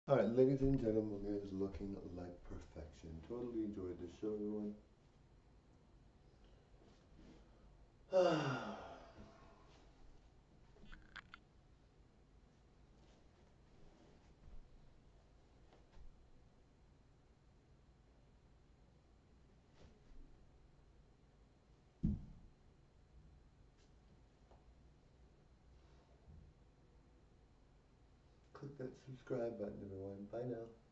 Alright, ladies and gentlemen, it is looking like perfection. Totally enjoyed the show, everyone. Click that subscribe button, everyone. Bye now.